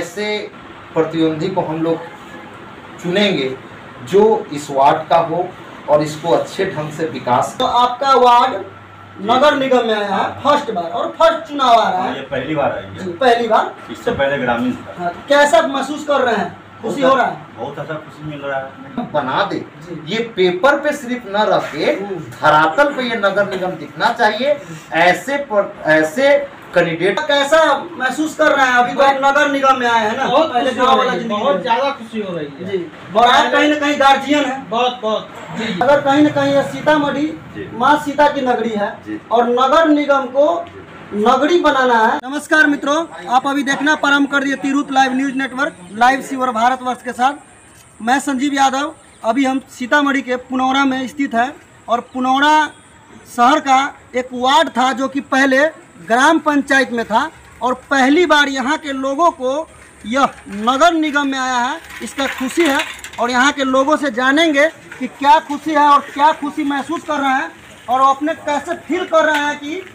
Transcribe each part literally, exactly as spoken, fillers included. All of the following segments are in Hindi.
ऐसे प्रतिद्वंदी को हम लोग चुनेंगे जो इस वार्ड का हो और इसको अच्छे ढंग से विकास। तो आपका वार्ड नगर निगम में आया है फर्स्ट बार और फर्स्ट चुनाव आ रहा है। ये पहली बार आई है। पहली बार। इससे पहले ग्रामीण था। हाँ, कैसा महसूस कर रहे हैं? खुशी हो रहा है? बहुत अच्छा खुशी मिल रहा है। बना दे, ये पेपर पे सिर्फ न रख के धरातल पे ये नगर निगम दिखना चाहिए। ऐसे पर, ऐसे कैंडिडेट कैसा महसूस कर रहे हैं? अभी तो आप नगर निगम में आए हैं ना, बहुत पहले खुशी गाँव हो वाला रही है, जिंदगी बहुत में। ज्यादा खुशी हो रही है जी, और आप कहीं न कहीं गार्जियन है। बहुत बहुत जी। अगर कहीं न कहीं सीतामढ़ी माँ सीता की नगरी है और नगर निगम को नगरी बनाना है। नमस्कार मित्रों, आप अभी देखना प्रारंभ कर दिए Tirhut live news network live सीवर भारतवर्ष के साथ। मैं संजीव यादव। अभी हम सीतामढ़ी के पुनौरा में स्थित है और पुनौरा शहर का एक वार्ड था जो कि पहले ग्राम पंचायत में था और पहली बार यहाँ के लोगों को यह नगर निगम में आया है। इसका खुशी है और यहाँ के लोगों से जानेंगे कि क्या खुशी है और क्या खुशी महसूस कर रहे हैं और वो अपने कैसे फील कर रहे हैं कि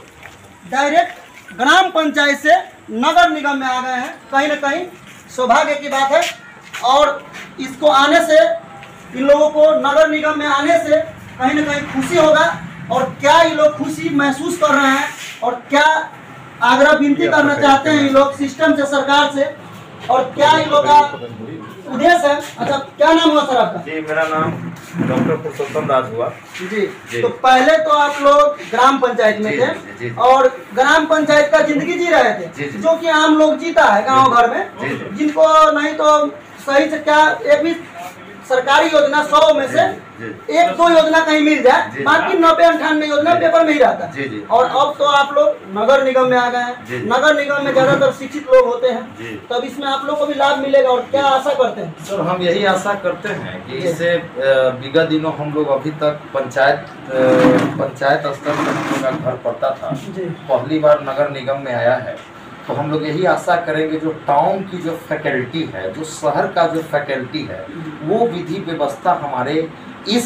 डायरेक्ट ग्राम पंचायत से नगर निगम में आ गए हैं। कहीं ना कहीं सौभाग्य की बात है और इसको आने से, इन लोगों को नगर निगम में आने से कहीं ना कहीं खुशी होगा। और क्या ये लोग खुशी महसूस कर रहे हैं और क्या आग्रह विनती करना चाहते हैं ये लोग सिस्टम से, सरकार से, और क्या ये लोग का उद्देश्य है? अच्छा, क्या नाम हुआ सर आपका? जी, मेरा नाम डॉक्टर पुरुषोत्तम दास हुआ। जी, जी। तो पहले तो आप लोग ग्राम पंचायत में थे और ग्राम पंचायत का जिंदगी जी रहे थे, जी, जी। जो कि आम लोग जीता है गांव घर में, जी, जी। जिनको नहीं तो सही से क्या एक भी सरकारी योजना सौ में से एक दो योजना कहीं मिल जाए, बाकी नब्बे अंठानवे योजना पेपर में ही रहता है। और अब तो आप लोग नगर निगम में आ गए हैं। नगर निगम में ज्यादातर शिक्षित लोग होते हैं, तब इसमें आप लोग को भी लाभ मिलेगा और क्या आशा करते हैं? सर, हम यही आशा करते हैं कि इससे विगत दिनों हम लोग अभी तक पंचायत पंचायत स्तर पर हम लोग का घर पड़ता था, पहली बार नगर निगम में आया है। तो हम लोग यही आशा करेंगे जो टाउन की जो फैकल्टी है, जो शहर का जो फैकल्टी है, वो विधि व्यवस्था हमारे इस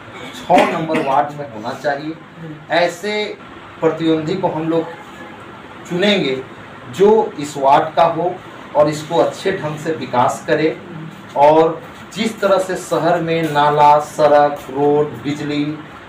छः नंबर वार्ड में होना चाहिए। ऐसे प्रतिद्वंदी को हम लोग चुनेंगे जो इस वार्ड का हो और इसको अच्छे ढंग से विकास करे। और जिस तरह से शहर में नाला, सड़क, रोड, बिजली,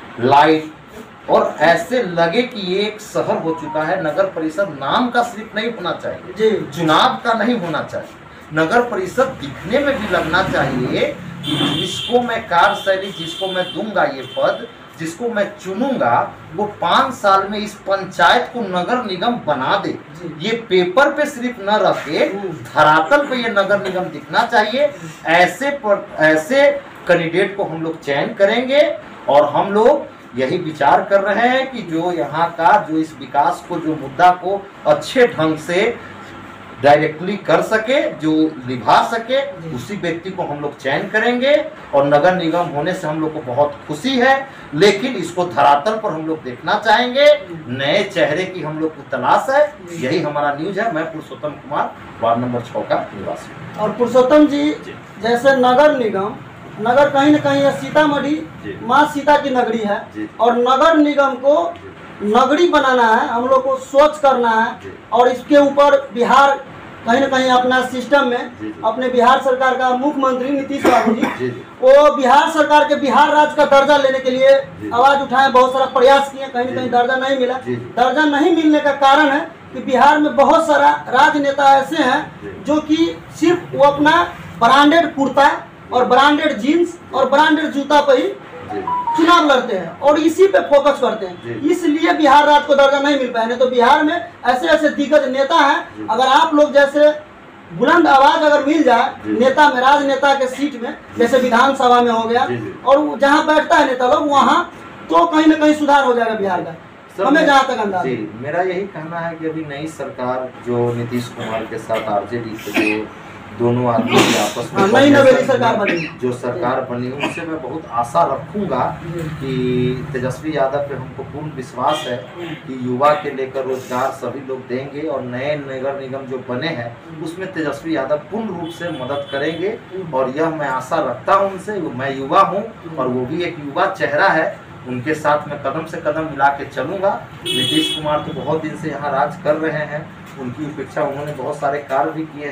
लाइट और ऐसे लगे कि ये एक शहर हो चुका है। नगर परिषद नाम का सिर्फ नहीं होना चाहिए, चुनाव का नहीं होना चाहिए, नगर परिषद दिखने में भी लगना चाहिए कि जिसको मैं कार्यशैली, जिसको मैं दूंगा ये पद, जिसको मैं चुनूंगा, वो पाँच साल में इस पंचायत को नगर निगम बना दे। ये पेपर पे सिर्फ न रख के धरातल पे ये नगर निगम दिखना चाहिए। ऐसे पर, ऐसे कैंडिडेट को हम लोग चयन करेंगे और हम लोग यही विचार कर रहे हैं कि जो यहाँ का जो इस विकास को, जो मुद्दा को अच्छे ढंग से डायरेक्टली कर सके, जो निभा सके, उसी व्यक्ति को हम लोग चयन करेंगे। और नगर निगम होने से हम लोग को बहुत खुशी है, लेकिन इसको धरातल पर हम लोग देखना चाहेंगे। नए चेहरे की हम लोग को तलाश है। यही हमारा न्यूज है। मैं पुरुषोत्तम कुमार, वार्ड नंबर छः का निवासी। और पुरुषोत्तम जी, जैसे नगर निगम, नगर कहीं न कहीं यह सीतामढ़ी माँ सीता की नगरी है और नगर निगम को नगरी बनाना है, हम लोग को स्वच्छ करना है। और इसके ऊपर बिहार कहीं न कहीं अपना सिस्टम में अपने बिहार सरकार का मुख्यमंत्री नीतीश बाबू जी, वो बिहार सरकार के बिहार राज्य का दर्जा लेने के लिए आवाज उठाए, बहुत सारा प्रयास किए, कहीं न कहीं दर्जा नहीं मिला। दर्जा नहीं मिलने का कारण है कि बिहार में बहुत सारा राजनेता ऐसे हैं जो कि सिर्फ वो अपना ब्रांडेड कुर्ता और ब्रांडेड जीन्स और ब्रांडेड जूता पर ही चुनाव लड़ते हैं और इसी पे फोकस करते हैं। इसलिए बिहार राज्य को दर्जा नहीं मिल पाया। नहीं तो बिहार में ऐसे ऐसे दिग्गज नेता हैं, अगर आप लोग जैसे बुलंद आवाज अगर मिल जाए नेता में, राजनेता के सीट में, जैसे विधानसभा में हो गया और जहाँ बैठता है नेता लोग वहाँ, तो कहीं ना कहीं सुधार हो जाएगा बिहार का। हमें जहाँ तक अंदाजा जी, मेरा यही कहना है कि अभी नई सरकार जो नीतीश कुमार के साथ आरजेडी के जो दोनों आदमी के आपस में नई नवेली सरकार बनी, जो सरकार बनी, उनसे मैं बहुत आशा रखूंगा कि तेजस्वी यादव पे हमको पूर्ण विश्वास है कि युवा के लेकर रोजगार सभी लोग देंगे और नए नगर निगम जो बने हैं उसमें तेजस्वी यादव पूर्ण रूप से मदद करेंगे। और यह मैं आशा रखता हूं उनसे। मैं युवा हूं और वो भी एक युवा चेहरा है, उनके साथ मैं कदम से कदम मिला के चलूँगा। नीतीश कुमार तो बहुत दिन से यहाँ राज कर रहे हैं, उनकी उपेक्षा उन्होंने बहुत सारे कार्य भी किए हैं।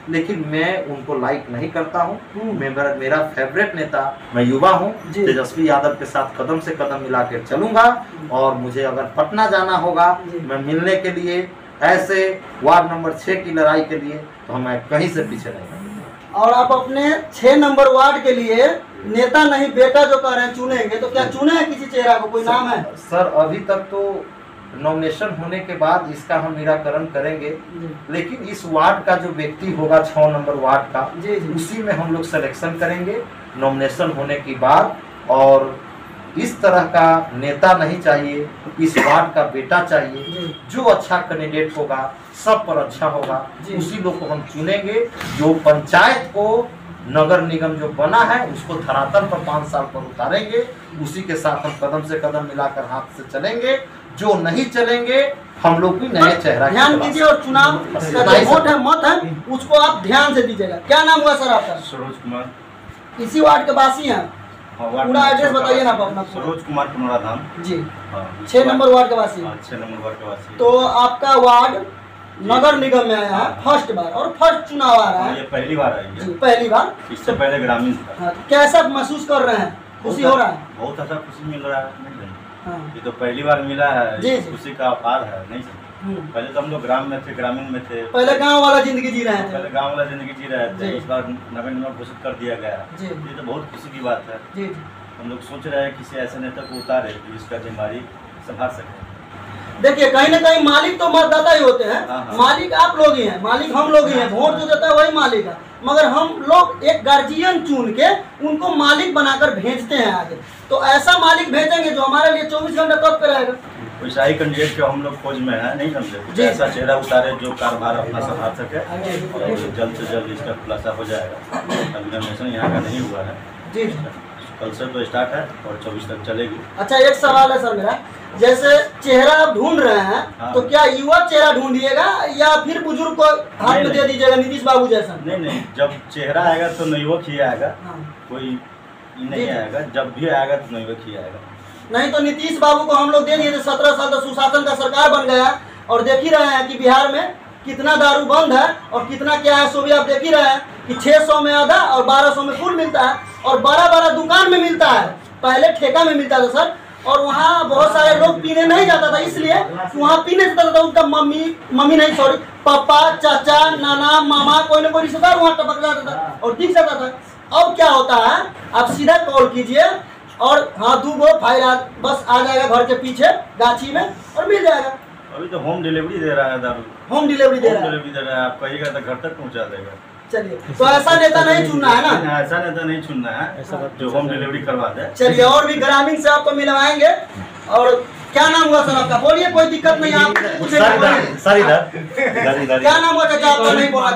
लेकिन मैं उनको लाइक नहीं करता हूँ। मैं मेरा, मेरा फेवरेट नेता, मैं युवा हूँ, तेजस्वी यादव के साथ कदम से कदम मिला कर चलूंगा। और मुझे अगर पटना जाना होगा मैं मिलने के लिए, ऐसे वार्ड नंबर छः की लड़ाई के लिए, तो मैं कहीं से पीछे नहीं हूँ। और आप अपने छह नंबर वार्ड के लिए नेता नहीं बेटा जो कह रहे हैं चुनेंगे, तो क्या चुने हैं किसी चेहरा को, कोई नाम है? सर अभी तक तो नॉमिनेशन होने के बाद इसका हम निराकरण करेंगे, लेकिन इस वार्ड का जो व्यक्ति होगा छह नंबर वार्ड का, उसी में हम लोग सिलेक्शन करेंगे नॉमिनेशन होने के बाद। और इस तरह का नेता नहीं चाहिए, इस वार्ड का बेटा चाहिए। जो अच्छा कैंडिडेट होगा, सब पर अच्छा होगा, उसी लोग को हम चुनेंगे। जो पंचायत को, नगर निगम जो बना है उसको धरातल पर पाँच साल पर उतारेंगे, उसी के साथ हम कदम से कदम मिलाकर हाथ से चलेंगे। जो नहीं चलेंगे हम लोग भी नए चेहरा ध्यान दीजिए। और चुनाव का जो वोट है, मत है, उसको आप ध्यान से दीजिएगा। क्या नाम हुआ सर आपका? सरोज कुमार। इसी वार्ड के वासी हैं? पूरा एड्रेस बताइए ना आप अपना। सरोज कुमार पुनरा धाम जी, छह नंबर वार्ड के वासी। छह नंबर वार्ड के वासी। तो आपका वार्ड नगर निगम में आया है फर्स्ट बार, और फर्स्ट चुनाव आ रहा है। ये पहली बार आई है। पहली बार। इससे पहले ग्रामीण था। हाँ, तो कैसा महसूस कर रहे हैं? खुशी हो रहा है? बहुत अच्छा खुशी मिल रहा है। हाँ। ये तो पहली बार मिला है, जी, खुशी का अपार है। नहीं सर, पहले तो हम लोग ग्राम में थे, ग्रामीण में थे, पहले गांव वाला जिंदगी जी रहे थे। पहले गांव वाला जिंदगी जी रहे थे। इस बार नगर निगम घोषित कर दिया गया। ये तो बहुत खुशी की बात है। जी, हम लोग सोच रहे हैं किसी ऐसे नेता को उतारे जो इसका जिम्मेदारी संभाल सके। देखिए कहीं ना कहीं मालिक तो मतदाता ही होते हैं। हाँ, हाँ। मालिक आप लोग ही हैं, मालिक हम लोग ही हैं। वोट जो देता है वही मालिक है, मगर हम लोग एक गार्जियन चुन के उनको मालिक बनाकर भेजते हैं आगे। तो ऐसा मालिक भेजेंगे जो हमारे लिए चौबीस घंटे तक पे रहेगा। वैसा ही कैंडिडेट के हम लोग खोज में है, नहीं समझे, ऐसा चेहरा उतारे जो कारोबार अपना संभाल सके, और जल्द से जल्द इसका खुलासा हो जाएगा। अभी नॉमिनेशन यहाँ का नहीं हुआ है जी, कल से तो स्टार्ट है और चौबीस तक चलेगी। अच्छा एक सवाल है सर मेरा, जैसे चेहरा आप ढूंढ रहे हैं, हाँ। तो क्या युवा चेहरा ढूंढिएगा या फिर बुजुर्ग को हाथ में दे दीजिएगा, नीतीश बाबू जैसा? नहीं नहीं, जब चेहरा आएगा तो नवयुवक ही आएगा। हाँ। कोई नहीं आएगा, जब भी आएगा तो नवयुवक ही आएगा। नहीं तो नीतीश बाबू को हम लोग दे दिए, सत्रह साल तक सुशासन का सरकार बन गया, और देख ही रहे हैं कि बिहार में कितना दारू बंद है और कितना क्या है, सो भी आप देख ही रहे हैं कि छह सौ में आधा और बारह सौ में फुल मिलता है, और बारह बारह दुकान में मिलता है। पहले ठेका में मिलता था सर, और वहाँ बहुत सारे लोग पीने नहीं जाता था, इसलिए वहाँ पीने जाता था उनका मम्मी मम्मी नहीं सॉरी पापा, चाचा, नाना, मामा, कोई ना कोई रिश्तेदार वहाँ टपक जाता था और दिख जाता था। अब क्या होता है, आप सीधा कॉल कीजिए और हाँ दो गो फाइल बस आ जाएगा घर के पीछे गाछी में और मिल जाएगा। अभी तो होम डिलीवरी दे रहा है दारू, होम डिलीवरी दे रहा है, डिलीवरी दे रहा है। आप कहिएगा तो घर तक पहुँचा देगा। चलिए, तो ऐसा नेता नहीं चुनना है ना, ऐसा नेता नहीं चुनना है जो होम डिलीवरी करवा दे। चलिए, और भी ग्रामीण से आपको मिलवाएंगे। और क्या नाम हुआ सर आपका? बोलिए, कोई दिक्कत नहीं, आप सर इधर क्या नाम हुआ चाचा आपका? नहीं बोलना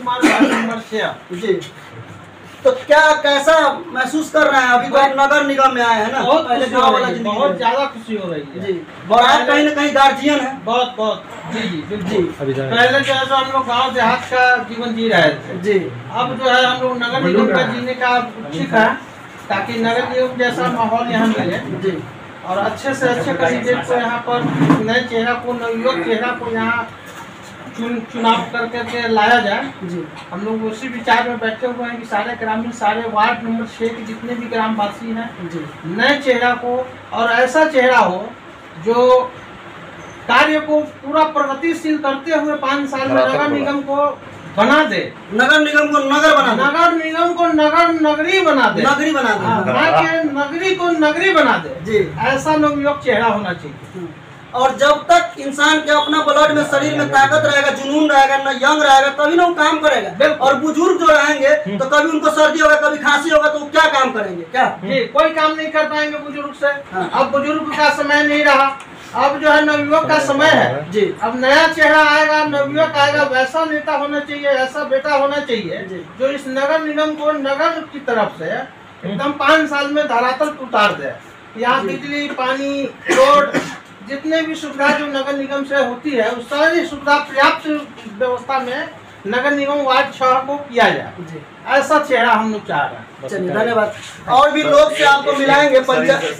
चाहते जी। तो क्या कैसा महसूस कर रहे हैं? अभी तो आप नगर निगम में आए हैं ना, बहुत पहले खुशी गाँव हो वाला रही है, जिंदगी बहुत में। ज्यादा खुशी हो रही है जी, और आप कहीं ना कहीं गार्जियन है। बहुत बहुत जी जी बिल्कुल। पहले जो है सो हम लोग गाँव देहात का जीवन जी रहे थे जी, अब जो है हम लोग नगर निगम का जीने का उत्सुक है, ताकि नगर निगम जैसा माहौल यहाँ मिले जी, और अच्छे से अच्छे कैंडिडेट को यहाँ पर नए चेहरा को, नवयुवक चेहरा को यहाँ चुन चुनाव करके के लाया जाए। जी, हम लोग उसी विचार में बैठे हुए हैं कि सारे ग्रामीण, सारे वार्ड नंबर छः के जितने भी ग्रामवासी हैं, जी, नए चेहरा को, और ऐसा चेहरा हो जो कार्य को पूरा प्रगतिशील करते हुए पाँच साल में नगर निगम को बना दे, नगर निगम को नगर बना दे, नगर निगम को नगर नगरी बना दे, नगरी बना दे, हाँ, के नगरी को नगरी बना दे। जी, ऐसा नवयुवक चेहरा होना चाहिए। और जब तक इंसान के अपना ब्लड में, शरीर में ताकत रहेगा, जुनून रहेगा, न यंग रहेगा, तभी ना वो काम करेगा। और बुजुर्ग जो रहेंगे तो कभी उनको सर्दी होगा, कभी खांसी होगा, तो वो क्या काम करेंगे? क्या जी, कोई काम नहीं कर पाएंगे बुजुर्ग से। हाँ। अब बुजुर्ग का समय नहीं रहा, अब जो है नवयुवक का समय है जी। अब नया चेहरा आएगा, नवयुवक आएगा, वैसा नेता होना चाहिए, ऐसा बेटा होना चाहिए जो इस नगर निगम को नगर की तरफ से एकदम पाँच साल में धरातल पर उतार दे। यहाँ बिजली, पानी, रोड, जितने भी सुविधा जो नगर निगम से होती है उस सारी सुविधा पर्याप्त व्यवस्था में नगर निगम वार्ड छह को किया जाए। ऐसा चेहरा हम लोग चाह रहे हैं। चलिए, धन्यवाद। और भी लोग से आपको मिलाएंगे, पंचायत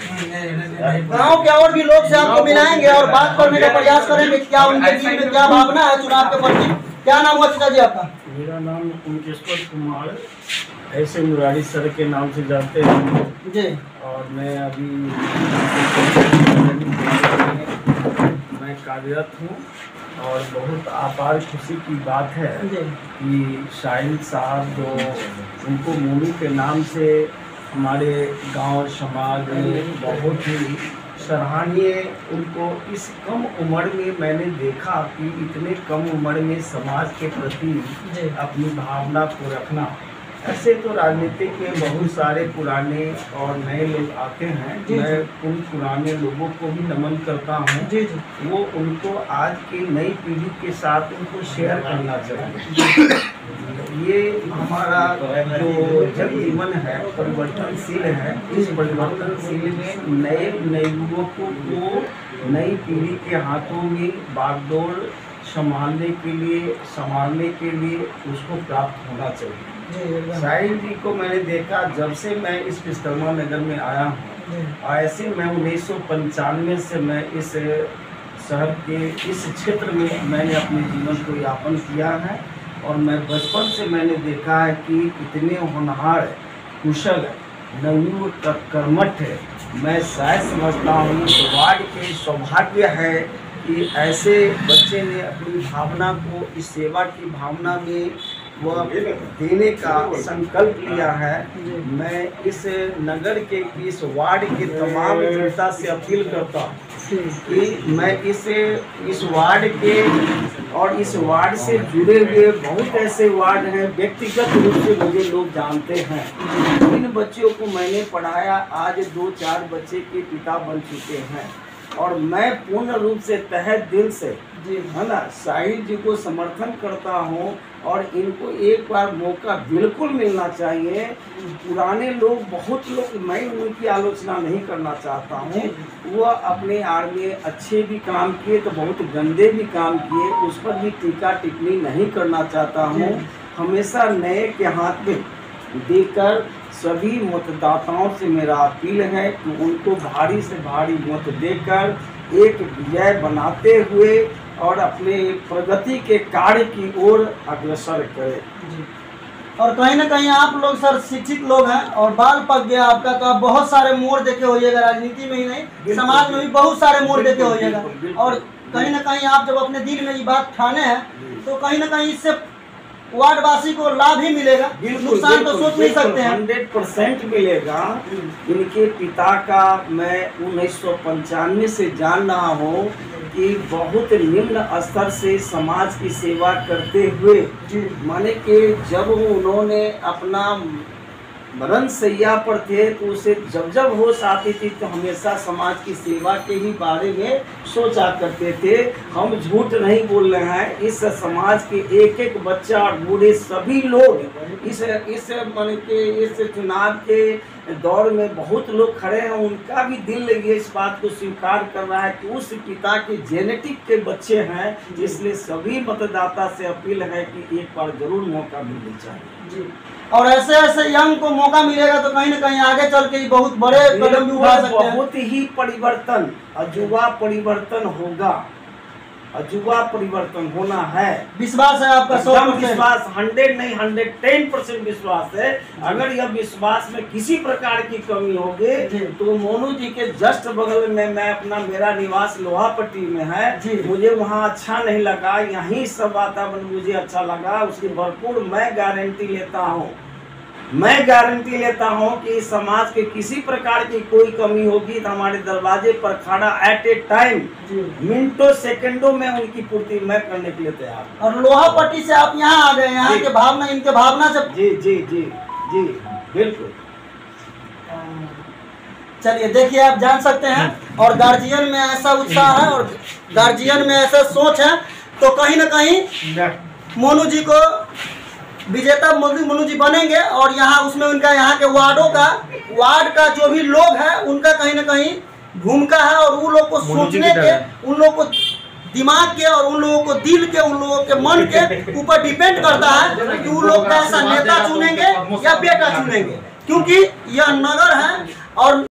गाँव के और भी लोग से आपको मिलाएंगे और बात करने का प्रयास करेंगे क्या उनके दिल में क्या भावना है चुनाव के प्रति। क्या नाम हुआ चाचा जी आपका? मेरा नाम उनकेश्वर कुमार, ऐसे मुरारी सर के नाम से जानते हैं जी। और मैं अभी मैं कार्यरत हूँ और बहुत आपार खुशी की बात है कि शाहिल साहब जो उनको मोनू के नाम से हमारे गांव समाज में बहुत ही सराहनीय, उनको इस कम उम्र में मैंने देखा कि इतने कम उम्र में समाज के प्रति अपनी भावना को रखना। ऐसे तो राजनीतिक में बहुत सारे पुराने और नए लोग आते हैं, मैं उन पुराने लोगों को भी नमन करता हूँ जी जी। वो उनको आज की नई पीढ़ी के साथ उनको शेयर करना चाहिए। ये हमारा जो जनजीवन है परिवर्तनशील है, इस परिवर्तनशील में नए नए युवकों को नई पीढ़ी के हाथों में बागडोर संभालने के लिए संभालने के लिए उसको प्राप्त होना चाहिए। साहिल जी को मैंने देखा जब से मैं इस विश्वकर्मा नगर में आया हूँ, ऐसे मैं उन्नीस सौ पंचानवे से मैं इस शहर के इस क्षेत्र में मैंने अपने जीवन को यापन किया है और मैं बचपन से मैंने देखा है कि इतने होनहार, कुशल, नवयुवक कर्मठ है। मैं शायद समझता हूँ वार्ड के सौभाग्य है कि ऐसे बच्चे ने अपनी भावना को इस सेवा की भावना में वह देने का संकल्प लिया है। मैं इस नगर के इस वार्ड के तमाम जनता से अपील करता हूँ कि मैं इस इस वार्ड के और इस वार्ड से जुड़े हुए बहुत ऐसे वार्ड हैं, व्यक्तिगत रूप से मुझे लोग जानते हैं। इन बच्चों को मैंने पढ़ाया, आज दो चार बच्चे के पिता बन चुके हैं और मैं पूर्ण रूप से तहे दिल से जी है ना साहिल जी को समर्थन करता हूँ और इनको एक बार मौका बिल्कुल मिलना चाहिए। पुराने लोग बहुत लोग, मैं उनकी आलोचना नहीं करना चाहता हूँ, वह अपने आड़ में अच्छे भी काम किए तो बहुत गंदे भी काम किए, उस पर भी टीका टिप्पणी नहीं करना चाहता हूँ। हमेशा नए के हाथ में देकर सभी मतदाताओं से मेरा अपील है कि उनको भारी से भारी मत देकर एक विजय बनाते हुए और अपने प्रगति के कार्य की ओर अग्रसर करें। और कहीं ना कहीं आप लोग सर शिक्षित लोग हैं और बाल पक गया आपका, तो आप बहुत सारे मोड़ देखे होइएगा, राजनीति में ही नहीं समाज में भी बहुत सारे मोड़ देखे होइएगा। और कहीं ना कहीं आप जब अपने दिल में ये बात ठाने हैं तो कहीं ना कहीं इससे वार्ड वासी को लाभ ही मिलेगा, नुकसान तो सोच नहीं सकते हैं। हंड्रेड परसेंट मिलेगा। इनके पिता का मैं उन्नीस सौ पंचानवे से जान रहा हूँ कि बहुत निम्न स्तर से समाज की सेवा करते हुए, माने कि जब उन्होंने अपना मरण सैया पर थे तो उसे जब जब होश आती थी तो हमेशा समाज की सेवा के ही बारे में सोचा करते थे। हम झूठ नहीं बोल रहे हैं, इस समाज के एक एक बच्चा और बूढ़े सभी लोग इस इस मान के इस चुनाव के दौर में बहुत लोग खड़े हैं, उनका भी दिल ये इस बात को स्वीकार कर रहा है कि उस पिता के जेनेटिक के बच्चे हैं। इसलिए सभी मतदाता से अपील है कि एक बार जरूर मौका मिलना चाहिए जी। और ऐसे ऐसे यंग को मौका मिलेगा तो कहीं ना कहीं आगे चल के बहुत बड़े कदम भी उठा सकते हैं। बहुत ही परिवर्तन, अजूबा परिवर्तन होगा, अजूबा परिवर्तन होना है। विश्वास है आपका? सौ विश्वास, हंड्रेड नहीं हंड्रेड टेन परसेंट विश्वास है। अगर यह विश्वास में किसी प्रकार की कमी होगी तो मोनू जी के जस्ट बगल में मैं अपना मेरा निवास लोहापट्टी में है, मुझे वहाँ अच्छा नहीं लगा, यहीं सब वातावरण मुझे अच्छा लगा, उसकी भरपूर मैं गारंटी लेता हूँ मैं गारंटी लेता हूं कि समाज के किसी प्रकार की कोई कमी होगी तो हमारे दरवाजे पर खड़ा एट ए टाइम मिनटों सेकंडों में उनकी पूर्ति मैं करने के लिए तैयार। और लोहापट्टी से आप यहाँ आ गए, यहाँ के भावना, इनके भावना से जी जी जी जी बिल्कुल। चलिए देखिए, आप जान सकते हैं और गार्जियन में ऐसा उत्साह है और गार्जियन में ऐसा सोच है तो कहीं ना कहीं मोनू जी को विजेता मोनू जी बनेंगे। और यहाँ उसमें उनका यहाँ के वार्डों का वार्ड का जो भी लोग हैं उनका कहीं ना कहीं भूमिका है और उन लोग को सोचने के, उन लोग को दिमाग के और उन लोगों को दिल के, उन लोगों के मन के ऊपर डिपेंड करता है कि उन लोग कैसा नेता चुनेंगे या बेटा चुनेंगे, क्योंकि यह नगर है और